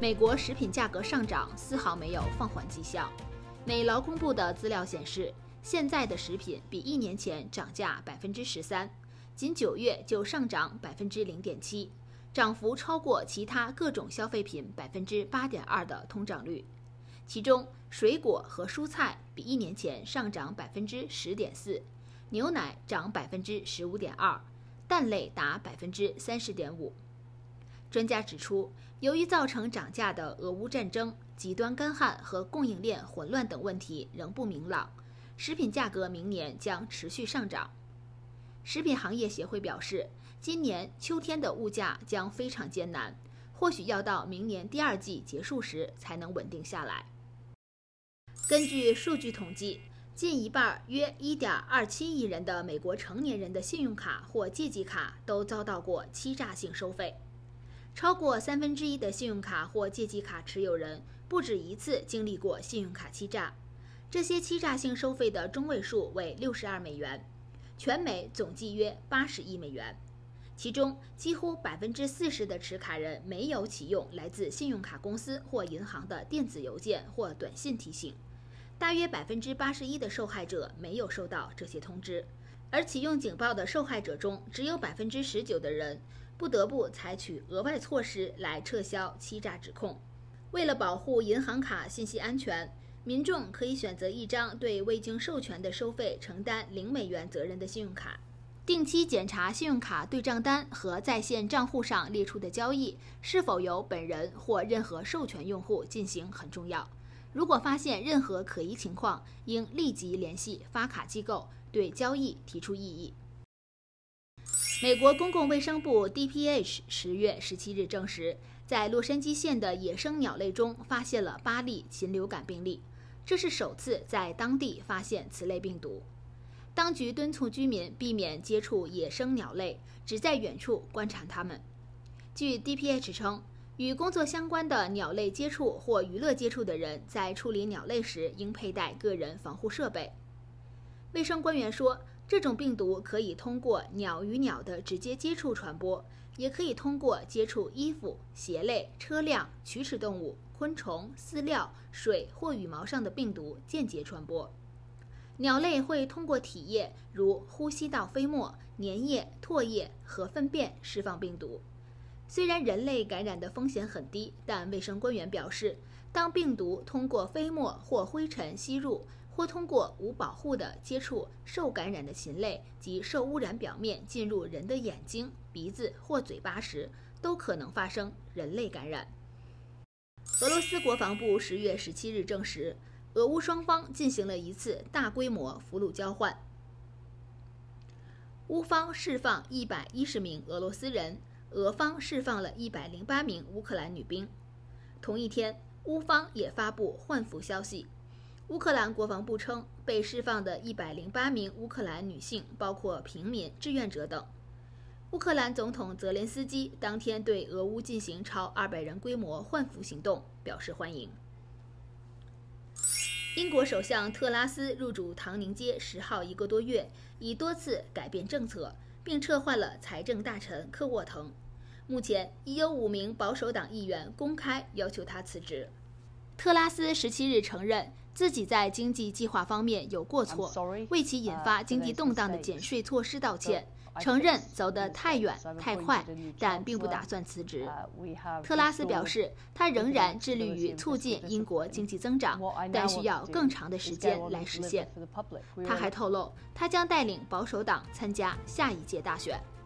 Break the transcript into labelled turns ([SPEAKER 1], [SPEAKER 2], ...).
[SPEAKER 1] 美国食品价格上涨丝毫没有放缓迹象。美劳工部的资料显示，现在的食品比1年前涨价13%，仅9月就上涨0.7%，涨幅超过其他各种消费品8.2%的通胀率。其中，水果和蔬菜比1年前上涨10.4%，牛奶涨15.2%，蛋类达30.5%。专家指出，由于造成涨价的俄乌战争、极端干旱和供应链混乱等问题仍不明朗，食品价格明年将持续上涨。食品行业协会表示，今年秋天的物价将非常艰难，或许要到明年第2季结束时才能稳定下来。根据数据统计，近一半约1.27亿人的美国成年人的信用卡或借记卡都遭到过欺诈性收费。超过1/3的信用卡或借记卡持有人不止一次经历过信用卡欺诈，这些欺诈性收费的中位数为62美元，全美总计约80亿美元。其中，几乎40%的持卡人没有启用来自信用卡公司或银行的电子邮件或短信提醒。大约81%的受害者没有收到这些通知，而启用警报的受害者中，只有19%的人不得不采取额外措施来撤销欺诈指控。为了保护银行卡信息安全，民众可以选择一张对未经授权的收费承担0美元责任的信用卡。定期检查信用卡对账单和在线账户上列出的交易是否由本人或任何授权用户进行很重要。如果发现任何可疑情况，应立即联系发卡机构，对交易提出异议。美国公共卫生部 DPH 10月17日证实，在洛杉矶县的野生鸟类中发现了8例禽流感病例，这是首次在当地发现此类病毒。当局敦促居民避免接触野生鸟类，只在远处观察它们。据 DPH 称，与工作相关的鸟类接触或娱乐接触的人在处理鸟类时应佩戴个人防护设备。卫生官员说，这种病毒可以通过鸟与鸟的直接接触传播，也可以通过接触衣服、鞋类、车辆、曲齿动物、昆虫、饲料、水或羽毛上的病毒间接传播。鸟类会通过体液，如呼吸道飞沫、粘液、唾液和粪便释放病毒。虽然人类感染的风险很低，但卫生官员表示，当病毒通过飞沫或灰尘吸入，或通过无保护的接触受感染的禽类及受污染表面进入人的眼睛、鼻子或嘴巴时，都可能发生人类感染。俄罗斯国防部10月17日证实，俄乌双方进行了一次大规模俘虏交换。乌方释放110名俄罗斯人，俄方释放了108名乌克兰女兵。同一天，乌方也发布换俘消息。乌克兰国防部称，被释放的108名乌克兰女性包括平民、志愿者等。乌克兰总统泽连斯基当天对俄乌进行超200人规模换俘行动表示欢迎。英国首相特拉斯入主唐宁街10号1个多月，已多次改变政策，并撤换了财政大臣科沃滕。目前已有5名保守党议员公开要求他辞职。特拉斯17日承认自己在经济计划方面有过错，为其引发经济动荡的减税措施道歉，承认走得太远太快，但并不打算辞职。特拉斯表示，他仍然致力于促进英国经济增长，但需要更长的时间来实现。他还透露，他将带领保守党参加下一届大选。